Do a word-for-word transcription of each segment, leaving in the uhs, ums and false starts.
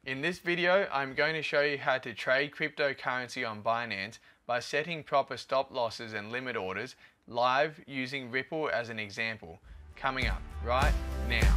In this video, I'm going to show you how to trade cryptocurrency on Binance by setting proper stop losses and limit orders live using Ripple as an example. Coming up right now.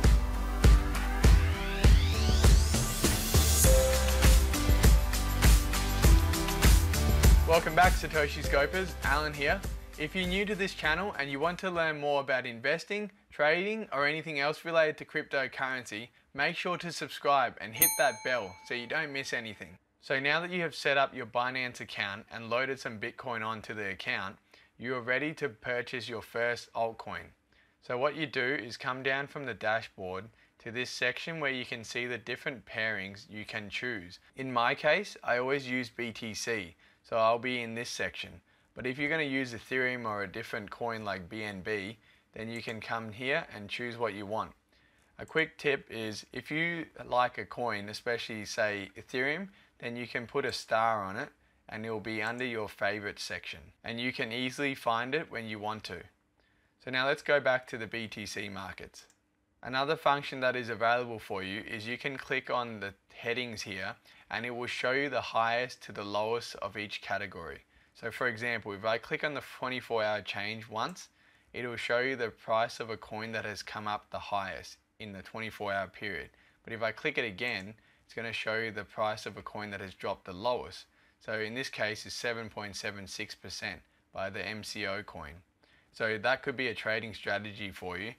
Welcome back, Satoshi Scopers. Alan here. If you're new to this channel and you want to learn more about investing, trading, or anything else related to cryptocurrency, make sure to subscribe and hit that bell so you don't miss anything. So now that you have set up your Binance account and loaded some Bitcoin onto the account, you are ready to purchase your first altcoin. So what you do is come down from the dashboard to this section where you can see the different pairings you can choose. In my case, I always use B T C, so I'll be in this section. But if you're going to use Ethereum or a different coin like B N B, then you can come here and choose what you want. A quick tip is if you like a coin, especially say Ethereum, then you can put a star on it and it will be under your favorite section. And you can easily find it when you want to. So now let's go back to the B T C markets. Another function that is available for you is you can click on the headings here and it will show you the highest to the lowest of each category. So for example, if I click on the twenty-four hour change once, it will show you the price of a coin that has come up the highest in the twenty-four hour period. But if I click it again, it's going to show you the price of a coin that has dropped the lowest. So in this case, it's seven point seven six percent by the M C O coin. So that could be a trading strategy for you.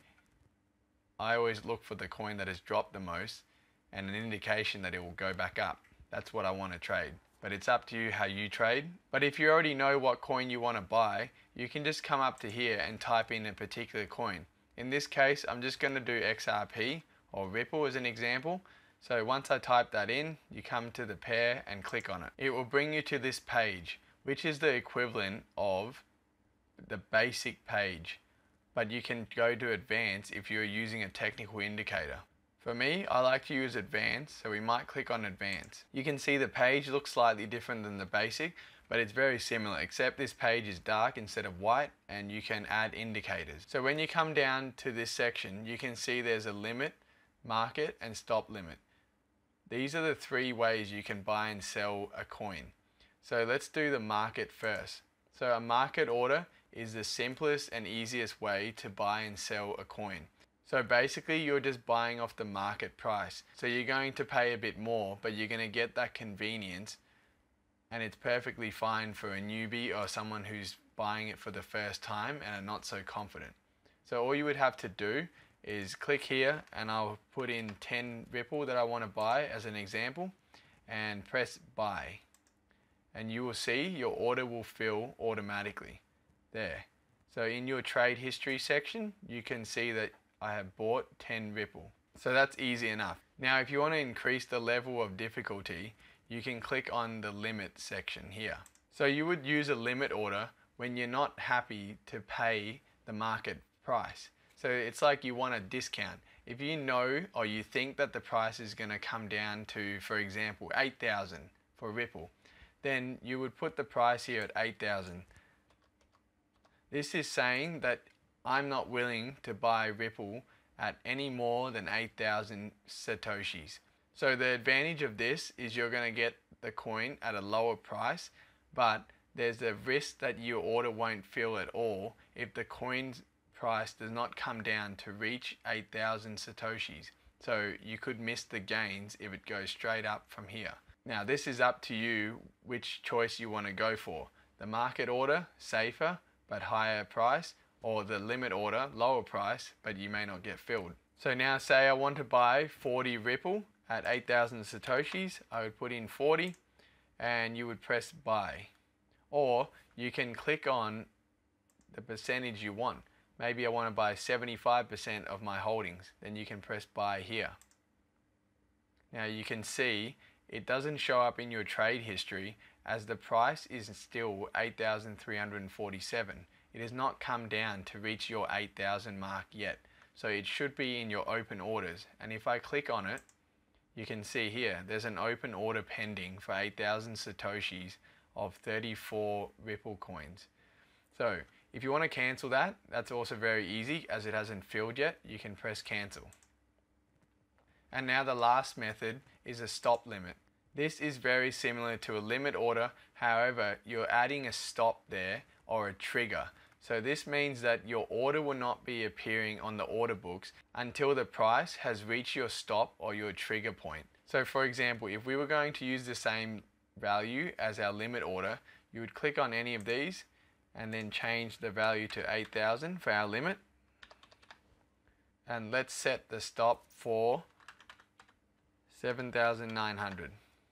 I always look for the coin that has dropped the most and an indication that it will go back up. That's what I want to trade. But it's up to you how you trade. But if you already know what coin you want to buy, you can just come up to here and type in a particular coin. In this case, I'm just going to do X R P or Ripple as an example. So once I type that in, you come to the pair and click on it. It will bring you to this page, which is the equivalent of the basic page. But you can go to advanced if you're using a technical indicator. For me, I like to use advanced, so we might click on advanced. You can see the page looks slightly different than the basic, but it's very similar, except this page is dark instead of white, and you can add indicators. So when you come down to this section, you can see there's a limit, market, and stop limit. These are the three ways you can buy and sell a coin. So let's do the market first. So a market order is the simplest and easiest way to buy and sell a coin. So basically you're just buying off the market price. So you're going to pay a bit more, but you're going to get that convenience, and it's perfectly fine for a newbie or someone who's buying it for the first time and are not so confident. So all you would have to do is click here, and I'll put in ten Ripple that I want to buy as an example, and press buy. And you will see your order will fill automatically there. So in your trade history section, you can see that I have bought ten Ripple. So that's easy enough. Now if you want to increase the level of difficulty, you can click on the limit section here. So you would use a limit order when you're not happy to pay the market price. So it's like you want a discount. If you know or you think that the price is going to come down to, for example, eight thousand for Ripple, then you would put the price here at eight thousand. This is saying that I'm not willing to buy Ripple at any more than eight thousand Satoshis. So the advantage of this is you're going to get the coin at a lower price, but there's the risk that your order won't fill at all if the coin's price does not come down to reach eight thousand Satoshis. So you could miss the gains if it goes straight up from here. Now this is up to you which choice you want to go for. The market order, safer but higher price, or the limit order, lower price, but you may not get filled. So now say I want to buy forty Ripple at eight thousand Satoshis, I would put in forty and you would press buy. Or you can click on the percentage you want. Maybe I want to buy seventy-five percent of my holdings, then you can press buy here. Now you can see it doesn't show up in your trade history as the price is still eight thousand three hundred forty-seven. It has not come down to reach your eight thousand mark yet. So it should be in your open orders. And if I click on it, you can see here, there's an open order pending for eight thousand Satoshis of thirty-four Ripple coins. So if you want to cancel that, that's also very easy as it hasn't filled yet. You can press cancel. And now the last method is a stop limit. This is very similar to a limit order, however, you're adding a stop there or a trigger. So this means that your order will not be appearing on the order books until the price has reached your stop or your trigger point. So for example, if we were going to use the same value as our limit order, you would click on any of these and then change the value to eight thousand for our limit. And let's set the stop for seven thousand nine hundred.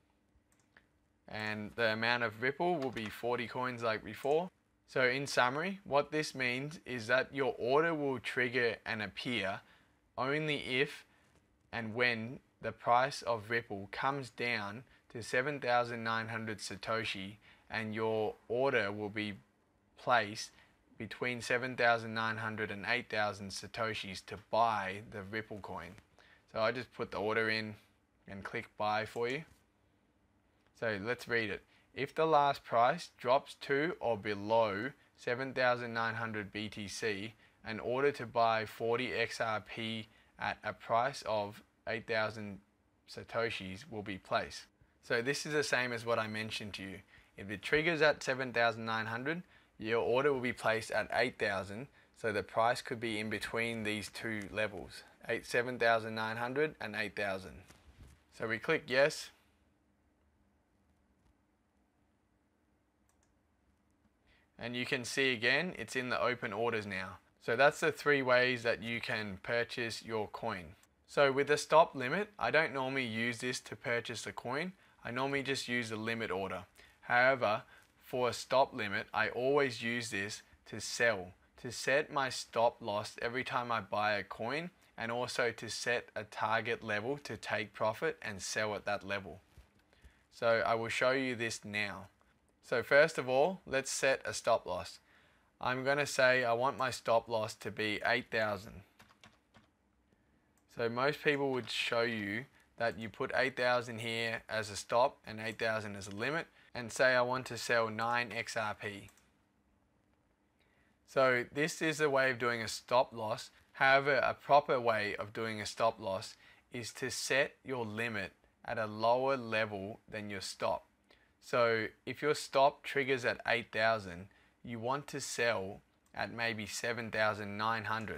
And the amount of Ripple will be forty coins like before. So in summary, what this means is that your order will trigger and appear only if and when the price of Ripple comes down to seven thousand nine hundred Satoshi, and your order will be placed between seven thousand nine hundred and eight thousand Satoshis to buy the Ripple coin. So I just put the order in and click buy for you. So let's read it. If the last price drops to or below seven thousand nine hundred B T C, an order to buy forty X R P at a price of eight thousand Satoshis will be placed. So this is the same as what I mentioned to you. If it triggers at seven thousand nine hundred, your order will be placed at eight thousand, so the price could be in between these two levels, seven thousand nine hundred and eight thousand. So we click yes. And you can see again, it's in the open orders now. So that's the three ways that you can purchase your coin. So with the stop limit, I don't normally use this to purchase the coin. I normally just use the limit order. However, for a stop limit, I always use this to sell, to set my stop loss every time I buy a coin, and also to set a target level to take profit and sell at that level. So I will show you this now. So first of all, let's set a stop loss. I'm going to say I want my stop loss to be eight thousand. So most people would show you that you put eight thousand here as a stop and eight thousand as a limit, and say I want to sell nine X R P. So this is a way of doing a stop loss. However, a proper way of doing a stop loss is to set your limit at a lower level than your stop. So if your stop triggers at eight thousand, you want to sell at maybe seven thousand nine hundred.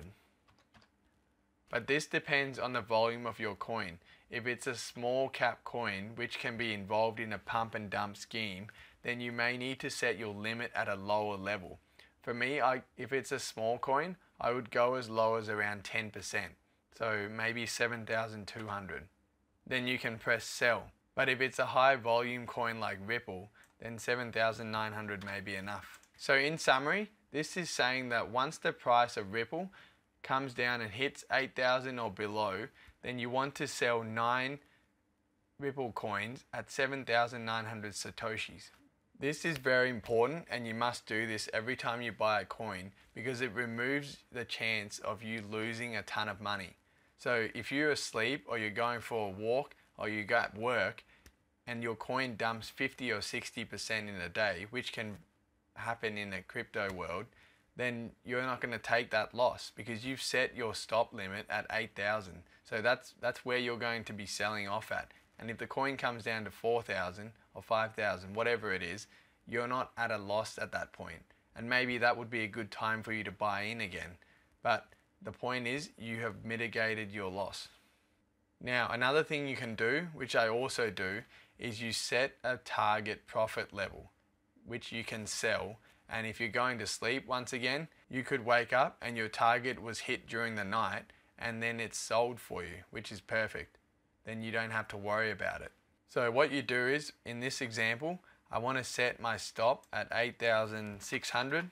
But this depends on the volume of your coin. If it's a small cap coin which can be involved in a pump and dump scheme, then you may need to set your limit at a lower level. For me, I, if it's a small coin, I would go as low as around ten percent. So maybe seven thousand two hundred. Then you can press sell. But if it's a high volume coin like Ripple, then seven thousand nine hundred may be enough. So in summary, this is saying that once the price of Ripple comes down and hits eight thousand or below, then you want to sell nine Ripple coins at seven thousand nine hundred Satoshis. This is very important, and you must do this every time you buy a coin because it removes the chance of you losing a ton of money. So if you're asleep or you're going for a walk or you go at work and your coin dumps fifty or sixty percent in a day, which can happen in a crypto world, then you're not going to take that loss because you've set your stop limit at eight thousand. So that's that's where you're going to be selling off at. And if the coin comes down to four thousand or five thousand, whatever it is, you're not at a loss at that point. And maybe that would be a good time for you to buy in again. But the point is, you have mitigated your loss. Now, another thing you can do, which I also do, is you set a target profit level, which you can sell. And if you're going to sleep, once again, you could wake up and your target was hit during the night and then it's sold for you, which is perfect. Then you don't have to worry about it. So what you do is, in this example, I want to set my stop at eight thousand six hundred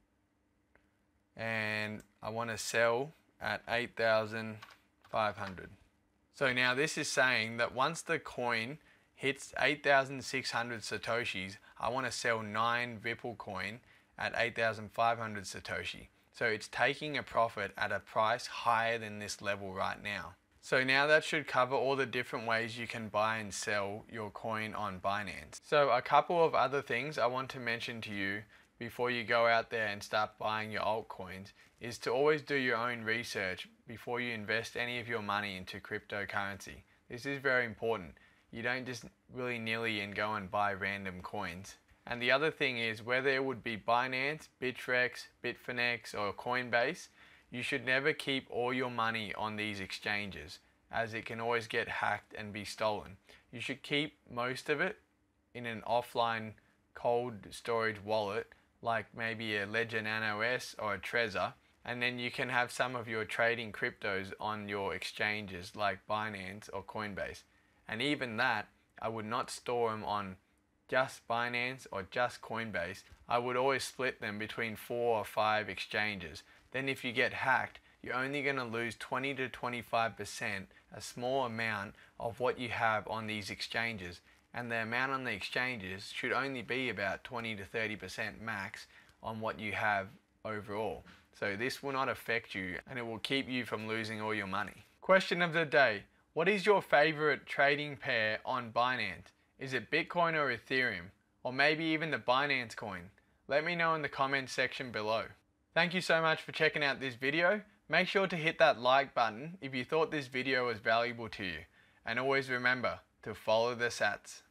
and I want to sell at eight thousand five hundred. So now this is saying that once the coin hits eight thousand six hundred Satoshis, I want to sell nine Ripple coin at eight thousand five hundred Satoshi. So it's taking a profit at a price higher than this level right now. So now that should cover all the different ways you can buy and sell your coin on Binance. So a couple of other things I want to mention to you before you go out there and start buying your altcoins is to always do your own research before you invest any of your money into cryptocurrency. This is very important. You don't just willy-nilly and go and buy random coins. And the other thing is, whether it would be Binance, Bittrex, Bitfinex or Coinbase, you should never keep all your money on these exchanges, as it can always get hacked and be stolen. You should keep most of it in an offline cold storage wallet, like maybe a Ledger Nano S or a Trezor, and then you can have some of your trading cryptos on your exchanges like Binance or Coinbase. And even that, I would not store them on just Binance or just Coinbase. I would always split them between four or five exchanges. Then if you get hacked, you're only going to lose twenty to twenty-five percent, a small amount of what you have on these exchanges. And the amount on the exchanges should only be about twenty to thirty percent max on what you have overall. So this will not affect you, and it will keep you from losing all your money. Question of the day. What is your favorite trading pair on Binance? Is it Bitcoin or Ethereum? Or maybe even the Binance coin? Let me know in the comments section below. Thank you so much for checking out this video. Make sure to hit that like button if you thought this video was valuable to you. And always remember to follow the sats.